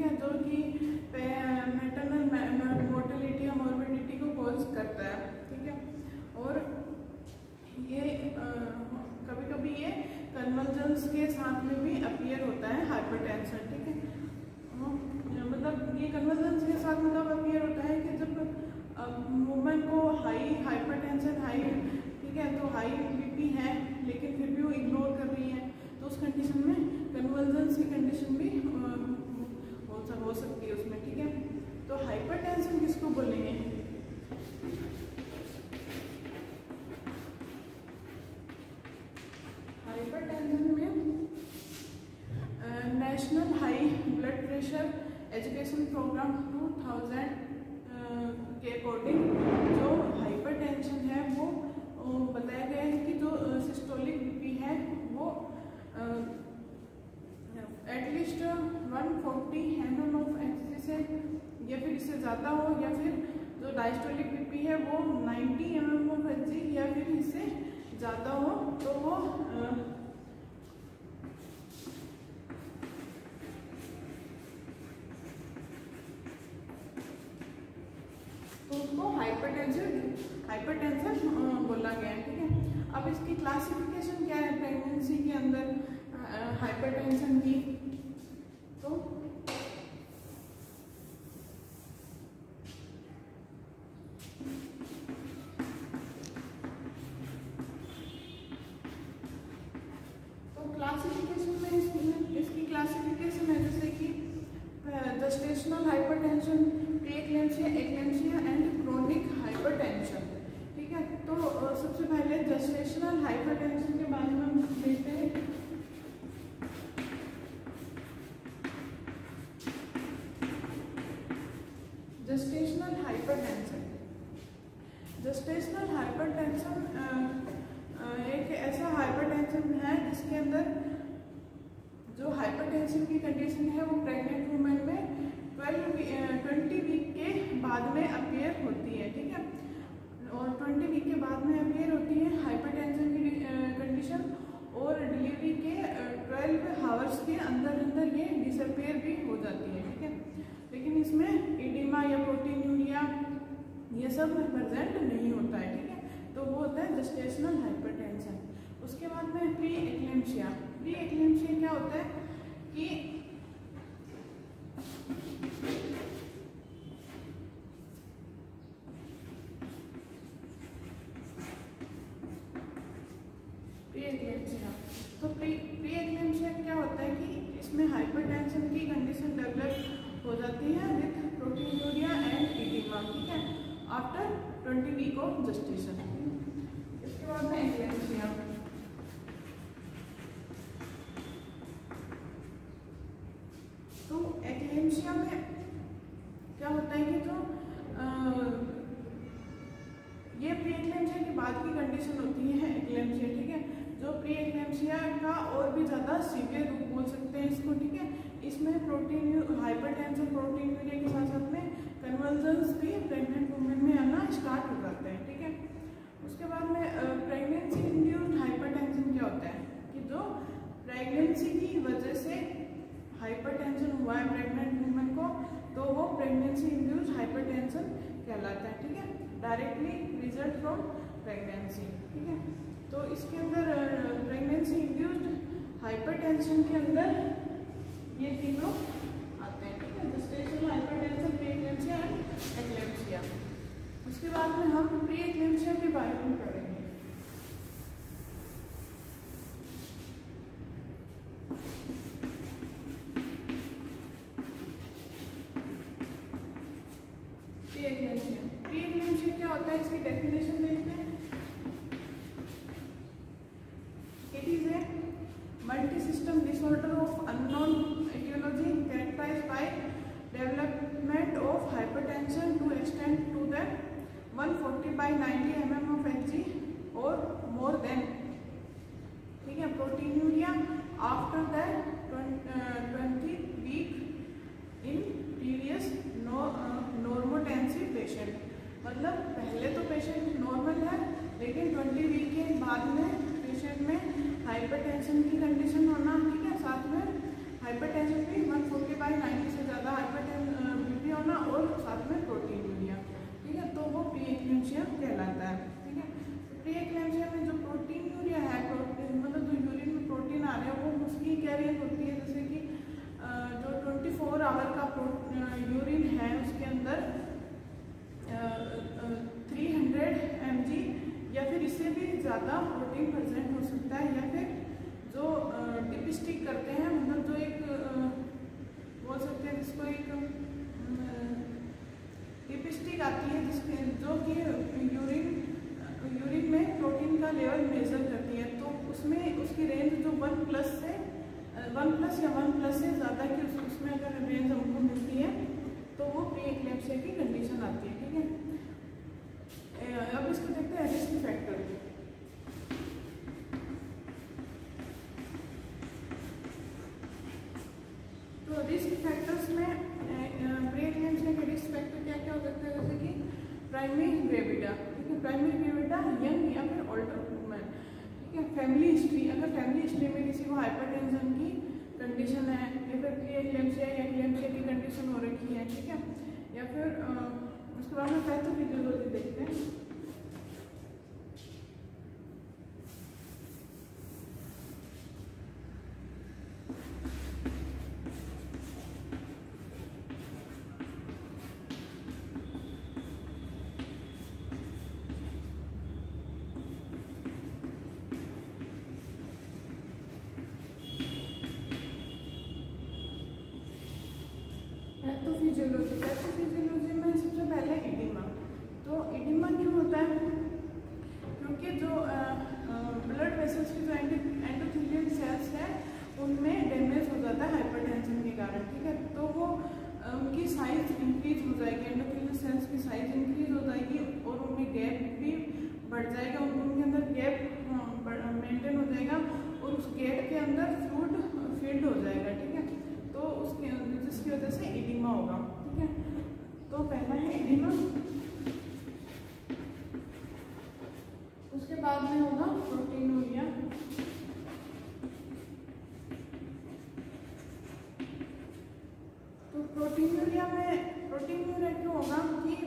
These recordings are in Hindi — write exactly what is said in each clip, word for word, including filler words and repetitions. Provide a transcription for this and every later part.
है, जो कि मैटरनल मोर्टेलिटी या मॉर्बिडिटी को कॉज करता है, ठीक है। और ये कभी कभी ये कन्वर्जेंस के साथ में भी अपीयर होता है हाइपरटेंशन, ठीक है। मतलब ये कन्वर्जेंस के साथ मतलब अपीयर होता है कि जब वुमेन को हाई हाइपरटेंशन हाई, ठीक है, तो हाई बीपी है लेकिन फिर भी वो इग्नोर कर रही है, तो उस कंडीशन में कन्वर्जेंस की कंडीशन भी हो, हो सकती है उसमें, ठीक है। तो हाइपरटेंशन किसको बोलेंगे? हाइपरटेंशन में national high blood pressure education program two thousand के अकॉर्डिंग जो हाइपरटेंशन है वो बताया गया है कि जो सिस्टोलिक बीपी है वो at least one forty M M of H से या फिर इससे ज़्यादा हो, या फिर जो डायस्टोलिक बीपी है वो ninety M M of H या फिर इससे ज़्यादा हो, तो वो तो उसको हाइपरटेंशन हाइपरटेंशन बोला गया है, ठीक है। अब इसकी क्लासिफिकेशन क्या है प्रेगनेंसी के अंदर हाइपरटेंशन की? तो तो क्लासिफिकेशन में इसकी, इसकी क्लासिफिकेशन है जैसे कि gestational hypertension, preeclampsia, eclampsia and chronic hypertension, ठीक है। तो सबसे पहले जेस्टेशनल हाइपरटेंशन के बारे में हम देखते हैं। जेस्टेशनल हाइपरटेंशन जेस्टेशनल हाइपरटेंशन एक ऐसा हाइपरटेंशन है जिसके अंदर जो हाइपरटेंशन की कंडीशन है वो प्रेग्नेंट वुमेन में ट्वेल्व ट्वेंटी वीक के बाद में अपीयर होती है, ठीक है। और ट्वेंटी वीक के बाद में अपीयर होती है हाइपरटेंशन की कंडीशन, और डिलीवरी के ट्वेल्व आवर्स के अंदर अंदर ये डिसअपीयर भी हो जाती है, ठीक है। लेकिन इसमें एडिमा या प्रोटीनूरिया ये सब प्रेजेंट नहीं होता है, ठीक है। तो वो होता है जेस्टेशनल हाइपरटेंशन। उसके बाद में प्री एक्लेम्पसिया। प्री एक्लेम्पसिया क्या होता है कि प्री एक्लेम्पसिया तो प्री प्री एक्लेम्पसिया क्या होता है कि इसमें हाइपरटेंशन की कंडीशन डेवलप हो जाती है विथ प्रोटीनूरिया एंड एडिमा, ठीक है, after twenty week of gestation. इसके बाद में एक्लेम्पसिया। तो एक्लेम्पसिया में क्या होता है कि जो आ, ये प्री एक्लेम्पसिया के बाद की कंडीशन होती है एक्लेम्पसिया, ठीक है। जो प्री एक्लेम्पसिया का और भी ज़्यादा सीवियर रूप बोल सकते हैं इसको, ठीक है। इसमें प्रोटीन हाइपरटेंशन प्रोटीनूरिया के साथ साथ में कन्वर्जेंस भी प्रेग्नेंट वुमेन में आना स्टार्ट हो जाते हैं, ठीक है। उसके बाद में प्रेगनेंसी इंड्यूस्ड हाइपरटेंशन क्या होता है कि जो प्रेगनेंसी की वजह से हाइपरटेंशन हुआ है प्रेग्नेंट वुमेन को, तो वो प्रेगनेंसी इंड्यूस्ड हाइपरटेंशन कहलाता है, ठीक है, डायरेक्टली रिजल्ट फ्रॉम प्रेगनेंसी, ठीक है। तो इसके अंदर प्रेगनेंसी इंड्यूस्ड हाइपरटेंशन के अंदर ये तीनों आते हैं, ठीक है, gestational hypertension, preeclampsia and eclampsia. उसके बाद में हम प्री एक्लेम्पसिया के बारे में पढ़ेंगे। प्री एक्लेम्पसिया प्री एक्लेम्पसिया क्या होता है इसकी डेफिनेशन देखते हैं। It is a multi system disorder of unknown etiology characterized by development of hypertension to extend to the one forty by ninety millimeters of Hg or more than, ठीक है। proteinuria after the twenty week in previous normotensive patient, मतलब पहले तो पेशेंट नॉर्मल है लेकिन ट्वेंटी वीक के बाद में पेशेंट में हाइपरटेंशन की कंडीशन होना, ठीक है, साथ में हाइपरटेंशन भी वन फोर्टी बाई नाइन्टी से ज़्यादा फोर आवर का यूरिन है उसके अंदर थ्री हंड्रेड एम जी या फिर इससे भी ज़्यादा प्रोटीन प्रेजेंट हो सकता है, या फिर जो डिप स्टिक करते हैं, मतलब जो एक बोल सकते हैं जिसको एक डिप स्टिक आती है जिसके जो कि यूरिन यूरिन में प्रोटीन का लेवल मेजर करती है, तो उसमें उसकी रेंज जो वन प्लस से वन प्लस या वन प्लस से ज़्यादा की उस, उसमें अगर रेंज हमको मिलती है तो वो प्री एक्लेम्प्सिया की कंडीशन आती है। ठीक है, अब इसको देखते हैं रिस्क फैक्टर। तो रिस्क फैक्टर्स में प्री एक्लेम्प्सिया के रिस्क फैक्टर क्या क्या हो सकते हैं, जैसे कि प्राइमरी ग्रेविटा, ठीक है, प्राइमरी ग्रेविटा यंग या फिर ओल्डर वुमेन, ठीक है, फैमिली हिस्ट्री, अगर फैमिली हिस्ट्री में किसी को हाइपरटेंशन की कंडीशन है या फिर प्री एक्लेम्प्सिया या एक्लेम्प्सिया की कंडीशन हो रखी है, ठीक है, या फिर उसके बाद में पैथोफिजियोलॉजी देखते हैं। पैथोफिजियोलॉजी पैथोफिजियोलॉजी में सबसे पहले एडिमा। तो एडिमा क्यों होता है, क्योंकि जो ब्लड वेसल्स की जो एंडोथेलियल सेल्स है उनमें डैमेज हो जाता है हाइपरटेंशन के कारण, ठीक है, तो वो उनकी साइज इंक्रीज हो जाएगी, एंडोथेलियल सेल्स की साइज इंक्रीज हो जाएगी और उनमें गैप भी बढ़ जाएगा, उनके अंदर गैप मेंटेन हो जाएगा और उस गैप के अंदर फ्लूइड फील्ड हो जाएगा, ठीक है, तो उसके जिसकी वजह से एडिमा होगा। ठीक है, तो पहला है एडिमा, उसके बाद में होगा प्रोटीनूरिया। तो प्रोटीनूरिया में प्रोटीनूरिया क्यों होगा कि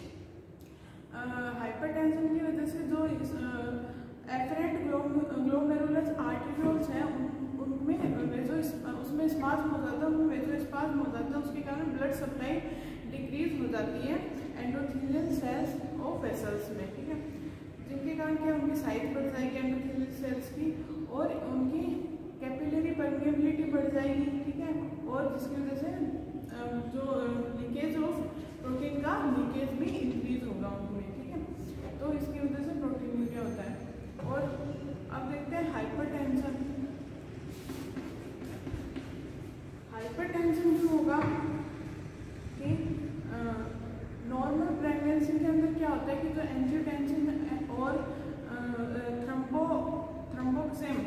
हाइपरटेंशन की वजह से जो एफरेंट ग्लोमेरुलस आर्टेरियोल्स हैं उनमें वेजो उसमें स्पाज्म हो जाता है, उनमें वेजो स्पाज्म हो जाता है, उसके कारण ब्लड सप्लाई डिक्रीज हो जाती है एंडोथेलियल सेल्स और वेसल्स में, ठीक है, जिनके कारण क्या उनकी साइज बढ़ जाएगी एंडोथेलियल सेल्स की और उनकी कैपिलरी परमेबिलिटी बढ़ जाएगी, ठीक है, और जिसकी वजह से जो लीकेज ऑफ प्रोटीन का लीकेज भी इंक्रीज होगा उनमें, ठीक है, तो इसकी वजह से प्रोटीनूरिया होता है। और अब देखते हैं हाइपरटेंशन। हाइपरटेंशन क्यों होगा कि नॉर्मल प्रेगनेंसी के अंदर क्या होता है कि जो एंजियोटेंसिन और थ्रोम्बो थ्रोम्बोक्सेन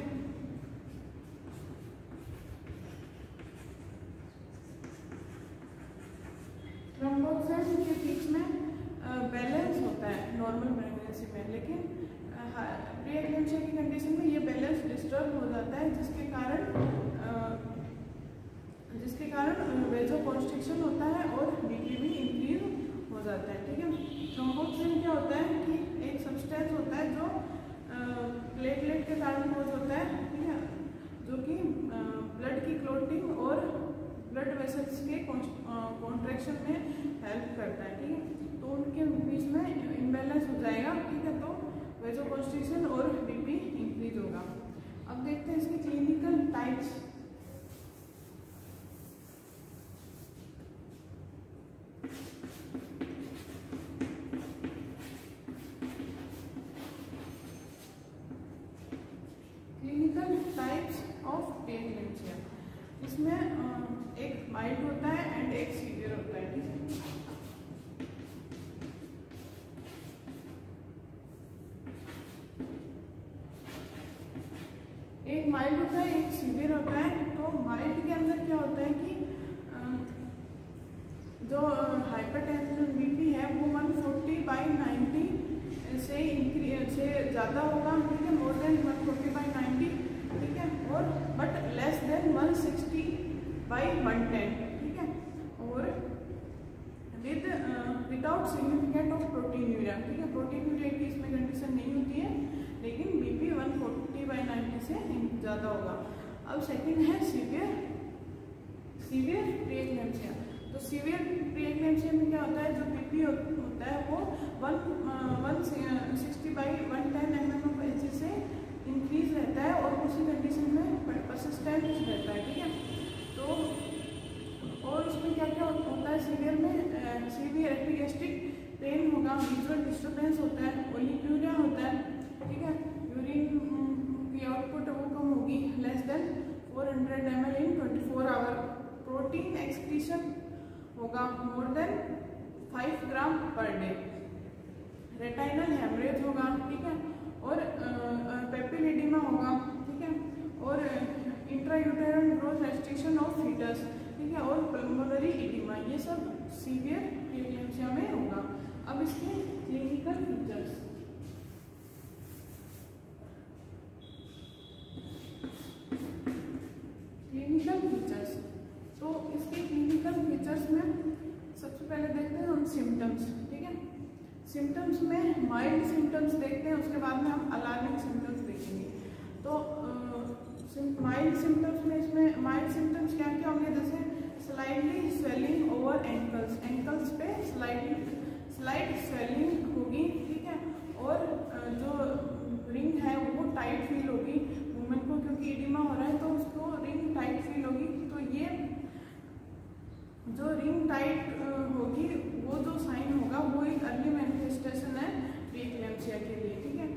थ्रोम्बोक्सेन के बीच में बैलेंस होता है नॉर्मल प्रेगनेंसी में, लेकिन प्री एक्लेम्प्सिया की कंडीशन में ये बैलेंस डिस्टर्ब हो जाता है, जिसके कारण जिसके कारण वेजोकॉन्स्ट्रिक्शन होता है और बीपी भी इंक्रीज हो जाता है, ठीक है। थ्रोम्बोक्सिन क्या होता है कि एक सब्सटेंस होता है जो प्लेटलेट के कारण कोज होता है, ठीक है, जो कि ब्लड की क्लोटिंग और ब्लड वेसल्स के कॉन्ट्रैक्शन में हेल्प करता है, ठीक है, तो उनके बीच में इम्बैलेंस हो जाएगा, ठीक है, तो वेजोकॉन्स्ट्रिक्शन और बीपी इंक्रीज होगा। अब देखते हैं इसके clinical types. Clinical types of preeclampsia, इसमें एक माइल्ड होता है एंड एक सीवियर होता है, ठीक है। एक माइल्ड होता है एक सीवियर होता है। तो माइल्ड के अंदर क्या होता है कि जो हाइपरटेंशन बीपी है वो वन फोर्टी बाई नाइन्टी से इंक्रीज से ज़्यादा होगा, ठीक है, more than one forty by ninety, ठीक है, और but less than one sixty by one ten, ठीक है, और with without significant of proteinuria, ठीक है, प्रोटीनूरिया की इसमें कंडीशन नहीं होती है, लेकिन BP one forty by ninety से ज़्यादा होगा। अब सेकंड है सीवियर सीवियर प्री एक्लेम्सिया। तो सीवियर प्री एक्लेम्सिया में क्या होता है, जो बीपी होता है वो one one sixty by one ten M M of H से इंक्रीज रहता है और उसी कंडीशन में परसिस्टेंट रहता है, ठीक है। तो और उसमें क्या क्या होता है सीवियर में, सीवियर एपिगैस्ट्रिक पेन होगा, विजुअल डिस्टर्बेंस होता है, ओलिग्यूरिया होता है, ठीक है। यूरिन की आउटपुट वो कम होगी, less than four hundred M L in twenty four hour. Protein excretion होगा more then five gram per day. Retinal haemorrhage होगा, ठीक है। और पेपिलिडिमा होगा, ठीक है। और intrauterine growth restriction of foetus, ठीक है। और पल्मोनरी एडिमा, ये सब सीवियर एक्लेम्सिया में होगा। अब इसके क्लिनिकल फीचर्स, क्लिनिकल फीचर्स तो इसके क्लिनिकल फीचर्स में सबसे पहले देखते हैं हम सिम्टम्स, ठीक है। सिम्टम्स में माइल्ड सिम्टम्स देखते हैं, उसके बाद में हम अलार्मिंग सिम्टम्स देखेंगे। तो माइल्ड सिम्टम्स में इसमें माइल्ड सिम्टम्स क्या क्या होंगे, जैसे slightly swelling over ankles, ankles पे स्लाइटली स्लाइट स्वेलिंग होगी, ठीक है। और जो रिंग है वो टाइट फील होगी वुमेन को, क्योंकि एडिमा हो रहा है तो उसको रिंग टाइट फील होगी। तो ये जो रिंग टाइट होगी वो जो साइन होगा वो एक अर्ली मैनिफेस्टेशन है प्री एक्लेम्सिया के लिए, ठीक है।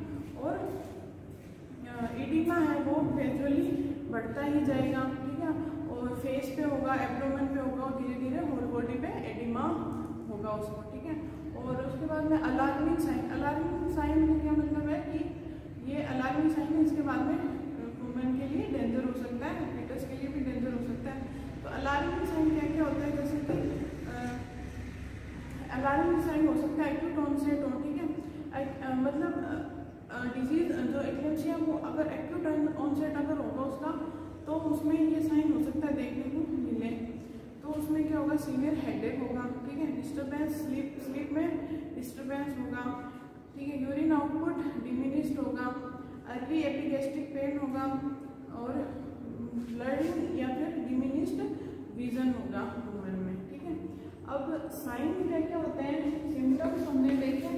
और एडिमा है वो ग्रेजुअली बढ़ता ही जाएगा, ठीक है। और फेस पे होगा, एब्डोमेन पे होगा और धीरे धीरे होल बॉडी पे एडिमा होगा उसको, ठीक है। और उसके बाद में अलार्मिंग साइन, अलार्मिंग साइन का क्या मतलब है कि ये अलार्मिंग साइन है, इसके बाद में वुमेन के लिए डेंजर हो सकता है, फीटस के लिए भी डेंजर हो सकता है। तो अलार्मिंग साइन क्या क्या होता है, जैसे कि अलार्मिंग साइन हो सकता है एक्यूट ऑनसेट हो, ठीक है। मतलब डिजीज जो एक्लेम्सिया वो अगर एक्यूट ऑनसेट अगर होगा उसका, तो उसमें ये साइन हो सकता है देखने को मिले। तो उसमें क्या होगा, सीवियर हेडेक होगा, ठीक है। डिस्टर्बेंस स्लीप स्लीप में डिस्टर्बेंस होगा, ठीक है। यूरिन आउटपुट डिमिनिश्ड होगा, अर्ली एपिगैस्ट्रिक पेन होगा और ब्लडिंग या फिर डिमिनिश्ड विजन होगा वुमेन में, ठीक है। अब साइन क्या क्या होते हैं, सिम्टम्स हमने देखे।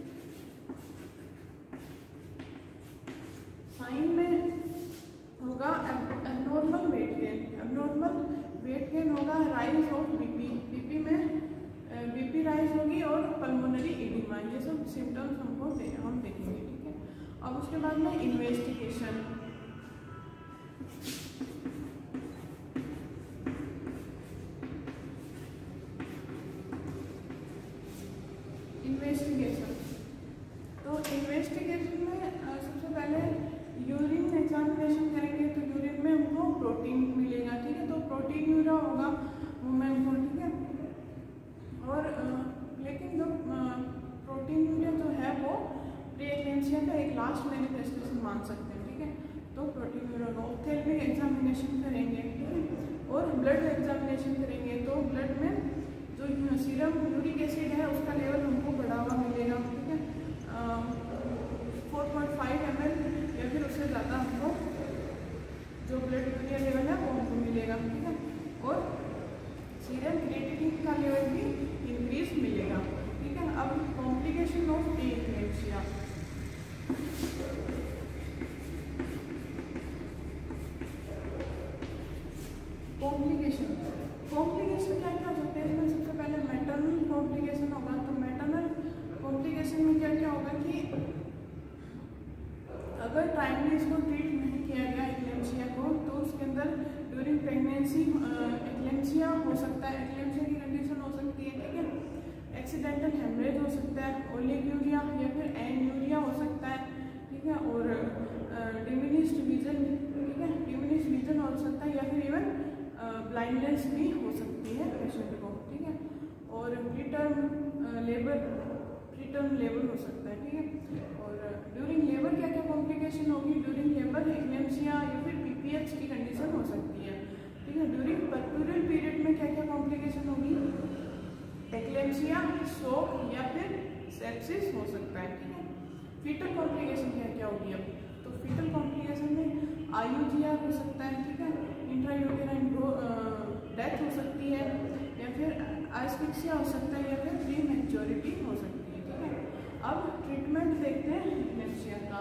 साइन में होगा abnormal weight gain, abnormal weight gain होगा, राइज ऑफ बीपी, बीपी में बीपी राइज होगी और पल्मोनरी एडिमा, ये सब सिम्टम्स हमको दे, हम देखेंगे, ठीक है। अब उसके बाद में इन्वेस्टिगेशन, इन्वेस्टिगेशन तो इन्वेस्टिगेशन में सबसे पहले यूरिन एग्जामिनेशन करेंगे। तो यूरिन में हमको प्रोटीन मिलेगा, ठीक है। तो प्रोटीन यूरिया होगा वुमेन को, ठीक है। और लेकिन जो प्रोटीन यूरिया जो है वो प्री एक्लेम्सिया का एक लास्ट मैनिफेस्टेशन मान सकते हैं, ठीक है। तो प्रोटीन यूरिया का ऑप्थेल्मिक एग्जामिनेशन करेंगे, ठीक है। और ब्लड एग्जामिनेशन करेंगे, तो ब्लड में जो सीरम यूरिक एसिड है उसका लेवल हमको बढ़ा हुआ मिलेगा, ठीक है। Four point five M L या फिर उससे ज़्यादा हमको जो ब्लड यूरिया लेवल है वो हमको मिलेगा, ठीक है। और सीरम क्रिएटिनिन का लेवल भी इंक्रीज मिलेगा, ठीक है। अब complication of preeclampsia, complication complication क्या क्या हो सकते हैं इसमें, सबसे पहले मैटरनल कॉम्प्लिकेशन होगा। तो मैटरनल कॉम्प्लिकेशन में क्या क्या होगा कि अगर टाइमली इसको ट्रीट नहीं किया गया एक्लेम्सिया को, तो उसके अंदर ड्यूरिंग प्रेगनेंसी एक्लेम्सिया हो सकता है, एक्लेम्सिया की कंडीशन हो सकती है, ठीक है। एक्सीडेंटल हेमरेज हो सकता है, ओलिग्यूरिया या फिर एन्यूरिया हो सकता है, ठीक है। और डिमिनिश्ड विजन, ठीक है, डिमिनिश्ड विजन हो सकता है या फिर इवन ब्लाइंडनेस भी हो सकती है पेशेंट को, ठीक है। और प्रीटर्म लेबर प्रीटर्म लेबर हो सकता है, ठीक है। और ड्यूरिंग लेबर क्या क्या कॉम्प्लिकेशन होगी, ड्यूरिंग लेबर एक्लेम्सिया या फिर पीपीएच की कंडीशन हो सकती है, ठीक है। ड्यूरिंग पर्क्यूरल पीरियड में क्या क्या कॉम्प्लिकेशन होगी, एक्लेम्सिया, शॉक या फिर सेप्सिस हो सकता है, ठीक है। फीटल कॉम्प्लिकेशन क्या क्या होगी अब, तो फीटल कॉम्प्लिकेशन में आईयूजीआर हो सकता है, ठीक है। इंट्रायूटेराइन डेथ हो सकती है, एस्फिक्सिया हो सकता है या फिर प्री मैच्योरिटी हो सकती है, ठीक है। अब ट्रीटमेंट देखते हैं एक्लेम्पसिया का।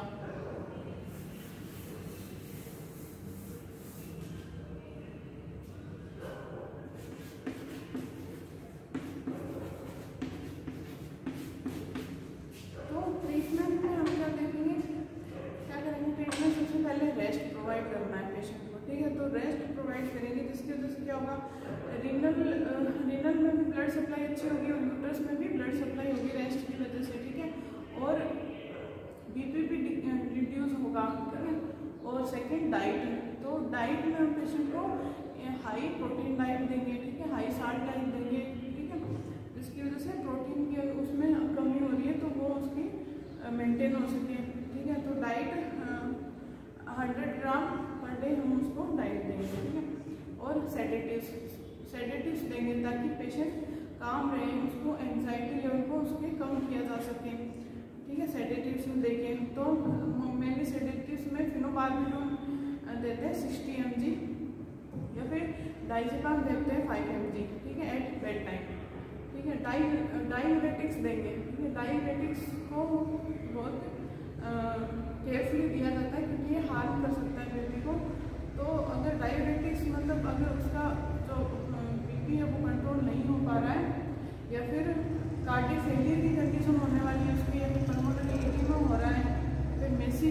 तो ट्रीटमेंट में हम क्या देखेंगे, क्या करेंगे, ट्रीटमेंट सबसे पहले रेस्ट प्रोवाइड करना है पेशेंट को, ठीक है। तो रेस्ट प्रोवाइड करेंगे जिसकी वजह से क्या होगा, रीनल रीनल में भी ब्लड सप्लाई अच्छी होगी और यूट्रस में भी ब्लड सप्लाई होगी रेस्ट की वजह से, ठीक है। और बीपी भी रिड्यूस होगा, ठीक है। और सेकंड डाइट, तो डाइट में हम पेशेंट को हाई प्रोटीन डाइट देंगे, ठीक है, हाई साल्ट डाइट देंगे, ठीक है, जिसकी वजह से प्रोटीन की उसमें कमी हो रही है तो वो उसकी मेंटेन हो सके, ठीक है। तो diet hundred gram per day हम उसको डाइट देंगे, ठीक है। और सेडेटिव्स सेडेटिव्स देंगे ताकि पेशेंट काम रहे, उसको एंजाइटी लेवल को उसके कम किया जा सके, ठीक है। सेडेटिव्स में देखें तो मेनली सेडेटिव्स में फिनोबार्बिटोन देते हैं सिक्सटी एम जी या फिर डाइजेपाम देते हैं फाइव एम जी, ठीक है, एट बेड टाइम, ठीक है। डाई डायूरेटिक्स देंगे, ठीक है। डायूरेटिक्स को बहुत केयरफुली दिया जाता है क्योंकि ये हार्म कर सकता है बेबी को। तो अगर डायूरेटिक्स मतलब अगर उसका जो बीपी है वो कंट्रोल नहीं हो पा रहा है या फिर कार्डियक फेलियर की कंडीशन होने वाली है उसकी, या फिर पल्मोनरी एडिमा हो रहा है, फिर मेसी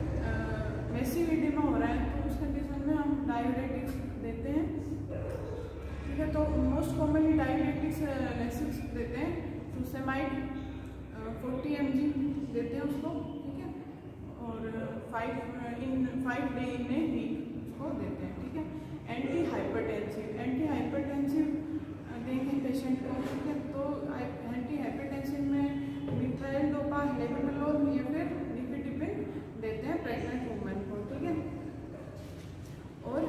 मेसिव एडिमा हो रहा है, तो उस कंडीशन में हम डायूरेटिक्स देते हैं, ठीक है। तो मोस्ट कॉमनली डायूरेटिक्स लेसिक्स देते हैं, फ्यूसेमाइड फोर्टी एम जी देते हैं उसको, ठीक है। और five in five day in a week उसको देते हैं, ठीक है। एंटी हाइपरटेंसिव एंटी हाइपरटेंसिव देंगे पेशेंट को, ठीक है। तो एंटी हाइपरटेंसिव में मिथाइल डोपा लेवेंडोलोल या फिर निफेटिपिन देते हैं प्रेग्नेंट वुमेन को, ठीक है। और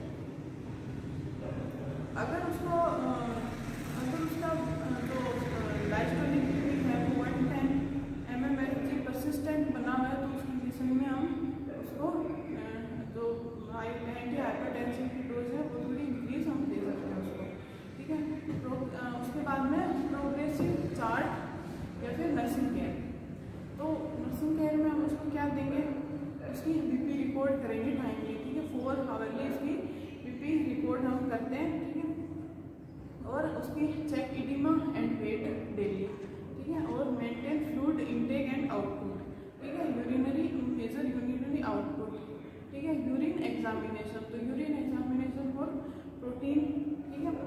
अगर उसको अगर उसका जो डायस्टोलिक लिमिट है वो one ten M M H G persistent बना हुआ है तो उस कंडीशन में हम उसको जो एंटी हाइपरटेंसिव की डोज है वो थोड़ी इंक्रीज हम दे सकते हैं उसको, ठीक है। उसके बाद में प्रोग्रेसिव चार्ट या फिर नर्सिंग केयर, तो नर्सिंग केयर में हम उसको क्या देंगे, उसकी बीपी रिकॉर्ड करेंगे टाइमली, ठीक है। फोर हावरली उसकी बीपी रिकॉर्ड हम करते हैं, ठीक है। और उसकी check oedema and weight daily, ठीक है। और maintain fluid intake and output, ठीक है। यूरिनरी मेजर यूरिनरी आउटपुट, ठीक है। यूरिन एग्जामिनेशन, तो यूरिन एग्जामिनेशन फॉर प्रोटीन, ठीक है,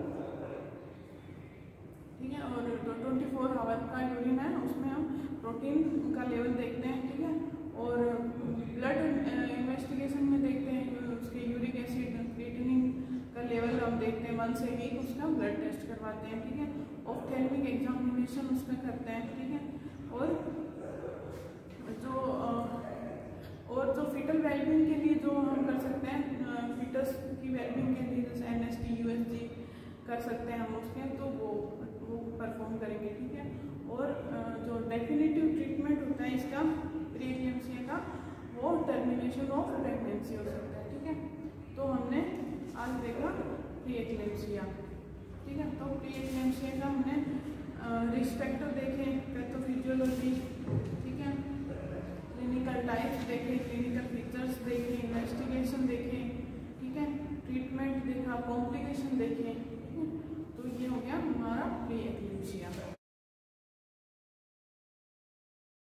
ठीक है। और ट्वेंटी फोर आवर का यूरिन है उसमें हम प्रोटीन का लेवल देखते हैं, ठीक है। और ब्लड इन्वेस्टिगेशन में देखते हैं उसके यूरिक एसिड क्रिएटिनिन का लेवल हम देखते हैं, वन से वीक उसका ब्लड टेस्ट करवाते हैं, ठीक है। ऑफ्थेल्मिक एग्जामिनेशन उसमें करते हैं, ठीक है। और जो और जो फीटल वेलबींग के लिए जो हम कर सकते हैं, फीटस की वेलबींग के लिए जैसे N S T U S G कर सकते हैं हम उसके, तो वो वो परफॉर्म करेंगे, ठीक है। और जो डेफिनेटिव ट्रीटमेंट होता है इसका प्री एक्लेम्पसिया का, वो टर्मिनेशन ऑफ प्रेगनेंसी हो सकता है, ठीक है। तो हमने आज देखा प्री एक्लेम्पसिया, ठीक है। तो प्री एक्लेम्पसिया का हमने रिस्क फैक्टर देखे, पैथोफिजियोलॉजी, ठीक है, क्लिनिकल टाइप्स देखे, क्लिनिकल फीचर्स देखे, इन्वेस्टिगेशन देखे, ठीक है, ट्रीटमेंट देखा, कॉम्प्लिकेशन देखे, ठीक है। तो ये हो गया हमारा प्री एक्लेम्पसिया।